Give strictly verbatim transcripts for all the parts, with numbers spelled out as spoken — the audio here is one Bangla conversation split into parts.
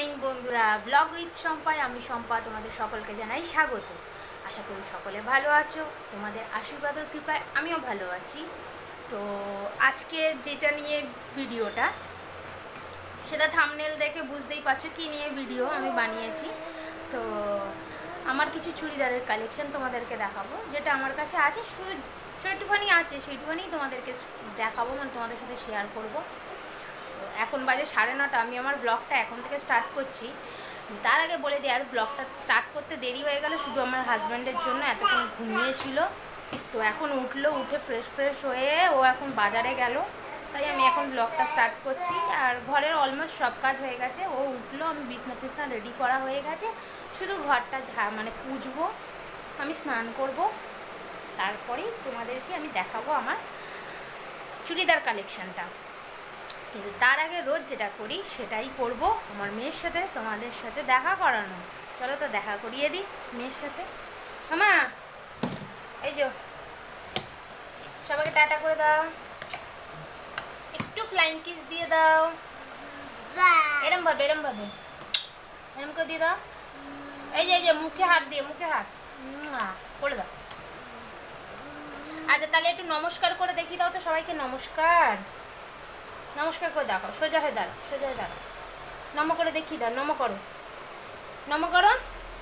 মর্নিং বন্ধুরা, ব্লগ উইথ সম্পায় আমি সম্পা তোমাদের সকলকে জানাই স্বাগত। আশা করি সকলে ভালো আছো, তোমাদের আশীর্বাদ ও কৃপায় আমিও ভালো আছি। তো আজকে যেটা নিয়ে ভিডিওটা, সেটা থাম্বনেল দেখে বুঝতেই পারছো কী নিয়ে ভিডিও আমি বানিয়েছি। তো আমার কিছু চুড়িদারের কালেকশন তোমাদেরকে দেখাবো, যেটা আমার কাছে আছে, শুধু যেটুখানি আছে সেইটুখানি তোমাদেরকে দেখাবো, মানে তোমাদের সাথে শেয়ার করবো। তো এখন বাজে সাড়ে নটা, আমি আমার ব্লগটা এখন থেকে স্টার্ট করছি। তার আগে বলে দিই, আর ব্লগটা স্টার্ট করতে দেরি হয়ে গেল শুধু আমার হাজব্যান্ডের জন্য, এতক্ষণ ঘুমিয়েছিল। তো এখন উঠলো, উঠে ফ্রেশ ফ্রেশ হয়ে ও এখন বাজারে গেল, তাই আমি এখন ব্লগটা স্টার্ট করছি। আর ঘরের অলমোস্ট সব কাজ হয়ে গেছে, ও উঠলো, আমি বিছনা ফিছনা রেডি করা হয়ে গেছে, শুধু ঘরটা ঝা মানে পুছবো, আমি স্নান করব, তারপরেই তোমাদেরকে আমি দেখাবো আমার চুড়িদার কালেকশানটা। কিন্তু তার আগে রোজ যেটা করি সেটাই করব, আমার মেয়ের সাথে তোমাদের সাথে দেখা করানো। চলো তো দেখা করিয়ে দিই মেয়ের সাথে। মামা এই যে, সবাইকে টাটা করে দাও, একটু ফ্লাইং কিস দিয়ে দাও, এরম ভাবে এরম ভাবে এরম করে দিয়ে দাও। এই যে এই যে মুখে হাত দিয়ে, মুখে হাত করে দাও। আচ্ছা তাহলে একটু নমস্কার করে দেখিয়ে দাও তো সবাইকে। নমস্কার, নমস্কার করে দেখো, সোজা হয়ে দাঁড়াও, সোজা হয়ে দাঁড়াও, নম করে দেখিয়ে দাও, নম করো, নম করো।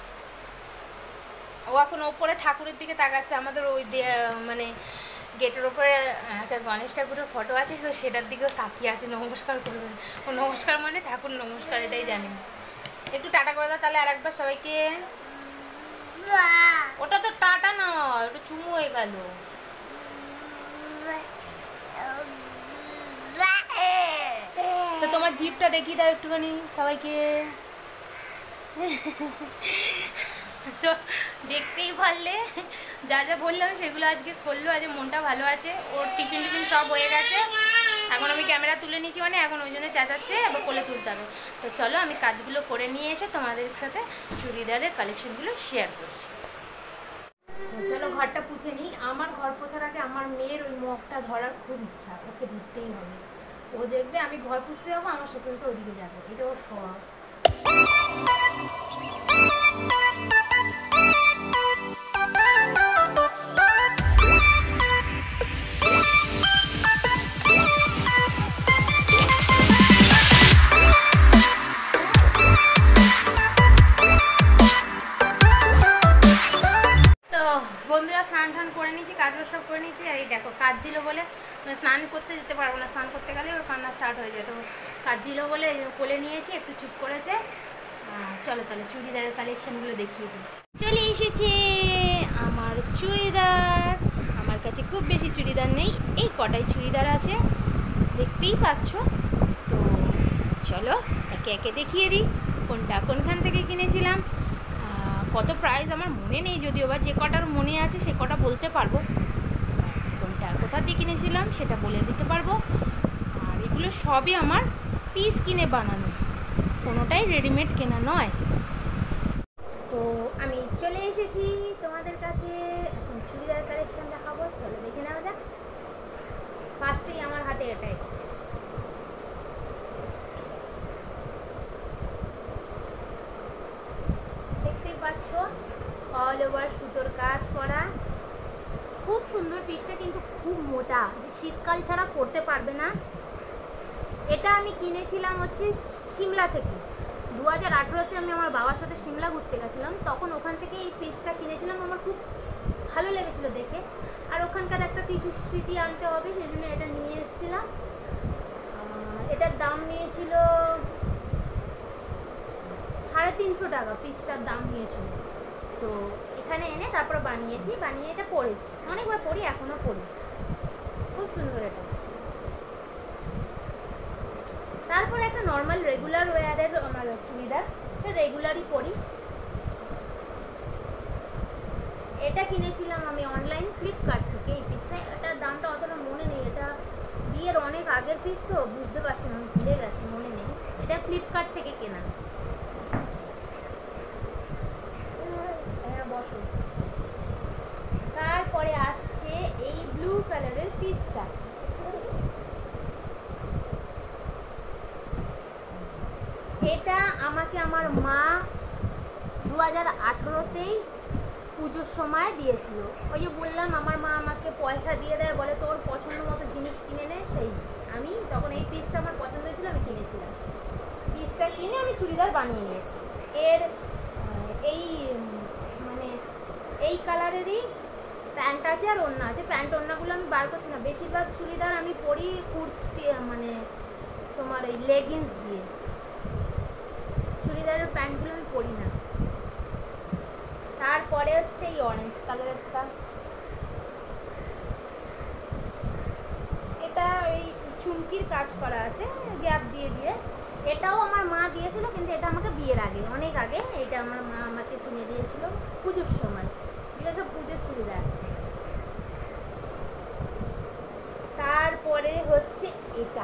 ও এখন ওপরে ঠাকুরের দিকে তাকাচ্ছে, আমাদের ওই মানে গেটের ওপরে একটা গণেশ ঠাকুরের ফটো আছে, তো সেটার দিকেও তাকিয়ে আছে, নমস্কার করবে। ও নমস্কার মানে ঠাকুর নমস্কার, এটাই জানি। একটু টাটা করে দাও তাহলে আর একবার সবাইকে। ওটা তো টাটা না, ওটা চুমু হয়ে গেল। তো তোমার জিভটা দেখিয়ে দাও একটুখানি সবাইকে। তো দেখতেই পারলে যা যা বললাম সেগুলো আজকে করলো, আজ মনটা ভালো আছে, ওর টিফিন টিফিন সব হয়ে গেছে। এখন আমি ক্যামেরা তুলে নিয়েছি, মানে এখন ওই জন্য চেঁচাচ্ছে, আবার কোলে তুলতে হবে। তো চলো আমি কাজগুলো করে নিয়ে এসে তোমাদের সাথে চুড়িদারের কালেকশনগুলো শেয়ার করছি। তো চলো ঘরটা পুছে নিই। আমার ঘর পোছার আগে আমার মেয়ের ওই মফটা ধরার খুব ইচ্ছা, ওকে ধরতেই হবে। ও দেখবে আমি ঘর পুছতে যাবো, আমার সাথে সাথে ওদিকে যাবো, এটা ওর স্বভাব। বন্ধুরা স্নান টান করে নিয়েছি, কাজও সব করে নিয়েছি। আর এই দেখো কাজ ছিল বলে স্নান করতে যেতে পারবো না, স্নান করতে গেলে ওর কান্না স্টার্ট হয়ে যায়। তো কাজ ছিল বলে কোলে নিয়েছি, একটু চুপ করেছে। চলো তাহলে চুড়িদারের কালেকশানগুলো দেখিয়ে দিই। চলে এসেছে আমার চুড়িদার। আমার কাছে খুব বেশি চুড়িদার নেই, এই কটাই চুড়িদার আছে, দেখতেই পাচ্ছ। তো চলো একে একে দেখিয়ে দিই কোনটা কোনখান থেকে কিনেছিলাম। কত প্রাইস আমার মনে নেই, যদিও বা যে কটার মনে আছে সে কটা বলতে পারবো, কোনটা কোথা দিয়ে কিনেছিলাম সেটা বলে দিতে পারবো। আর এগুলো সবই আমার পিস কিনে বানানো, কোনোটাই রেডিমেড কেনা নয়। তো আমি চলে এসেছি তোমাদের কাছে, এখন চুড়িদার কালেকশন দেখাবো, চলো দেখে নেওয়া যাক। ফার্স্টেই আমার হাতে এটা এসছে, পাচ্ছ অল ওভার সুতোর কাজ করা, খুব সুন্দর পিসটা, কিন্তু খুব মোটা, যে শীতকাল ছাড়া পরতে পারবে না। এটা আমি কিনেছিলাম হচ্ছে সিমলা থেকে, দু হাজার আঠেরোতে আমি আমার বাবার সাথে সিমলা ঘুরতে গেছিলাম, তখন ওখান থেকে এই পিসটা কিনেছিলাম। আমার খুব ভালো লেগেছিলো দেখে, আর ওখানকার একটা কিছু স্মৃতি আনতে হবে, সেই জন্য এটা নিয়ে এসেছিলাম। এটার দাম নিয়েছিল সাড়ে তিনশো টাকা, পিসটার দাম নিয়েছিল। তো এখানে এনে তারপর বানিয়েছি, বানিয়ে এটা পরেছি, অনেকবার পরি, এখনও পরি, খুব সুন্দর এটা। তারপর একটা নর্মাল রেগুলার ওয়্যারের আমার চুড়িদার, এটা রেগুলারই পরি। এটা কিনেছিলাম আমি অনলাইন ফ্লিপকার্ট থেকে, এই পিসটা, এটার দামটা অতটা মনে নেই, এটা বিয়ের অনেক আগের পিস তো বুঝতে পারছি না, ভুলে গেছি, মনে নেই। এটা ফ্লিপকার্ট থেকে কেনা। বসো। তারপরে আসছে এই ব্লু কালারের পিসটা, এটা আমাকে আমার মা দু হাজার আঠেরোতেই পুজোর সময় দিয়েছিল। ওই যে বললাম আমার মা আমাকে পয়সা দিয়ে দেয়, বলে তোর পছন্দ মতো জিনিস কিনে নে, সেই আমি তখন এই পিসটা আমার পছন্দ হয়েছিল, আমি কিনেছিলাম। পিসটা কিনে আমি চুড়িদার বানিয়ে নিয়েছি। এর এই মানে এই কালারেরই প্যান্ট আছে আর ওড়না আছে। প্যান্ট ওড়নাগুলো আমি বার করছি না, বেশিরভাগ চুড়িদার আমি পরি কুর্তি মানে তোমার ওই লেগিংস দিয়ে, চুড়িদারের প্যান্টগুলো আমি পরি না। তারপরে হচ্ছে এই অরেঞ্জ কালারেরটা, এটা ওই চুমকির কাজ করা আছে গ্যাপ দিয়ে দিয়ে। এটাও আমার মা দিয়েছিল, কিন্তু এটা আমাকে বিয়ের আগে, অনেক আগে। এটা আমার মা আমাকে কিনে দিয়েছিল পুজোর সময়, এগুলো সব পুজোর চুড়িদার। তারপরে হচ্ছে এটা,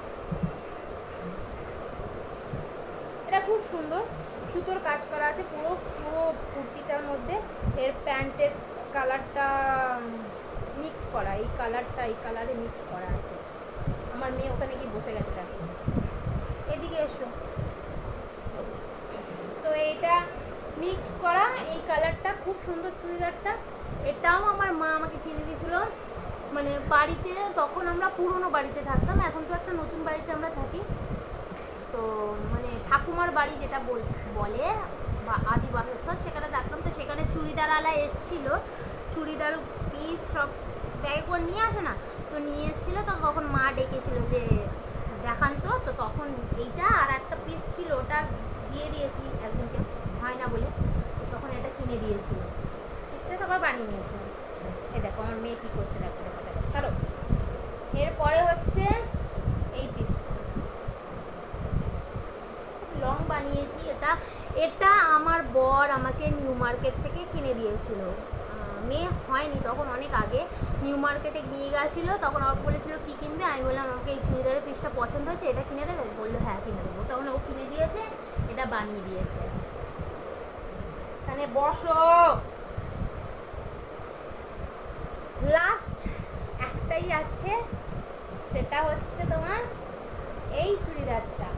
এটা খুব সুন্দর, সুতোর কাজ করা আছে পুরো পুরো কুর্তিটার মধ্যে। এর প্যান্টের কালারটা মিক্স করা, এই কালারটা এই কালারে মিক্স করা আছে। আমার মেয়ে ওখানে গিয়ে বসে গেছে, দেখো এদিকে এসো। তো এইটা মিক্স করা, এই কালারটা খুব সুন্দর চুড়িদারটা। এটাও আমার মা আমাকে কিনে দিয়েছিল, মানে বাড়িতে তখন আমরা পুরনো বাড়িতে থাকতাম, এখন তো একটা নতুন বাড়িতে আমরা থাকি। তো মানে ঠাকুমার বাড়ি যেটা বলে বা আদি বাসস্থান, সেখানে থাকতাম। তো সেখানে চুড়িদার আলা এসেছিল, চুড়িদার পিস সব ব্যাগ করে নিয়ে আসে না, তো নিয়ে এসেছিলো। তো তখন মা ডেকেছিল যে দেখান তো, তো তখন এইটা আর একটা পিস ছিল, ওটা দিয়ে দিয়েছি একজনকে, হয় না বলে, তো তখন এটা কিনে দিয়েছিল। পিসটা তো আবার বানিয়ে নিয়েছিল। এই দেখো আমার মেয়ে কী করছে, দেখো দেখো দেখো, ছাড়ো। এরপরে হচ্ছে এই পিসটা লং বানিয়েছি। এটা এটা আমার বর আমাকে নিউ মার্কেট থেকে কিনে দিয়েছিল, মেয়ে হয়নি তখন, অনেক আগে নিউ মার্কেটে নিয়ে গেছিলো। তখন আমার বলেছিল কী কিনবে, আমি বললাম আমাকে এই চুড়িদারের পিসটা পছন্দ হয়েছে, এটা কিনে দেবে? বললো হ্যাঁ কিনে দেবো। তখন ও কিনে দিয়েছে, এটা বানিয়ে দিয়েছে। এখানে বসো। লাস্ট একটাই আছে, সেটা হচ্ছে তোমার এই চুড়িদারটা।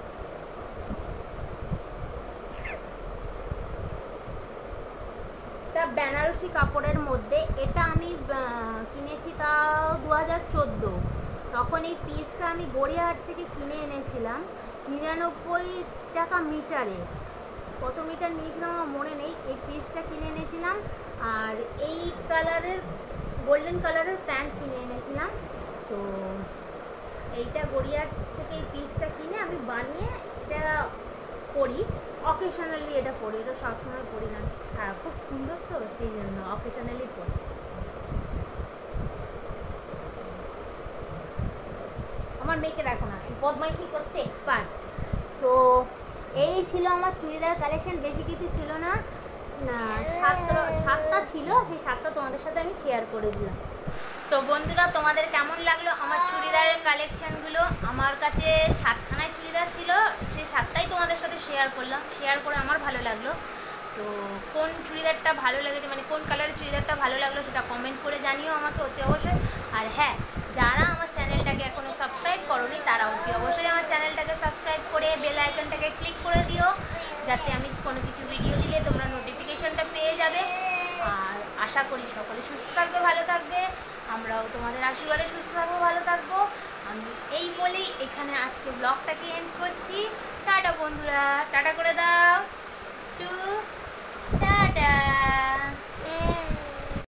বেনারসি কাপড়ের মধ্যে, এটা আমি কিনেছি তাও দু হাজার চোদ্দো। তখন এই পিসটা আমি গড়িয়াহাট থেকে কিনে এনেছিলাম নিরানব্বই টাকা মিটারে। কত মিটার নিয়েছিলাম আমার মনে নেই। এই পিসটা কিনে এনেছিলাম, আর এই কালারের গোল্ডেন কালারের প্যান্ট কিনে এনেছিলাম। তো এইটা গড়িয়াহাট থেকে এই পিসটা কিনে আমি বানিয়ে এটা পরি, অকেশনালি এটা পরি, এটা সবসময় পরি না, খুব সুন্দর তো সেই জন্য অকেশনালি পরি। আমার মেয়েকে দেখো না, বদমাইশি করতে এক্সপার্ট। তো এই ছিল আমার চুড়িদার কালেকশন, বেশি কিছু ছিল না, সাতটা সাতটা ছিল, সেই সাতটা তোমাদের সাথে আমি শেয়ার করে দিলাম। তো বন্ধুরা, তোমাদের কেমন লাগলো আমার চুড়িদারের কালেকশানগুলো? আমার কাছে সাতখানায় চুড়িদার ছিল, সেই সাতটাই তোমাদের সাথে শেয়ার করলাম। শেয়ার করে আমার ভালো লাগলো। তো কোন চুড়িদারটা ভালো লেগেছে, মানে কোন কালারের চুড়িদারটা ভালো লাগলো, সেটা কমেন্ট করে জানিও আমাকে অতি অবশ্যই। আর হ্যাঁ, যারা আমার চ্যানেলটাকে এখনও সাবস্ক্রাইব করোনি, তারা অতি অবশ্যই আমার চ্যানেলটাকে সাবস্ক্রাইব করে বেল আইকনটাকে ক্লিক করে দিও, যাতে আমি কোনো কিছু ভিডিও দিলে তোমরা নোটিফিকেশনটা পেয়ে যাবে। আর আশা করি সকলে সুস্থ থাকবে, ভালো থাকবে, আমরাও তোমাদের আশীর্বাদে সুস্থ থাকবো, ভালো থাকবো। আমি এই বলেই এখানে আজকে ব্লগটাকে এন্ড করছি। টাটা বন্ধুরা, টাটা করে দাও।